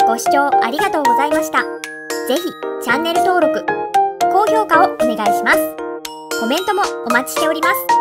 ご視聴ありがとうございました。ぜひチャンネル登録、高評価をお願いします。コメントもお待ちしております。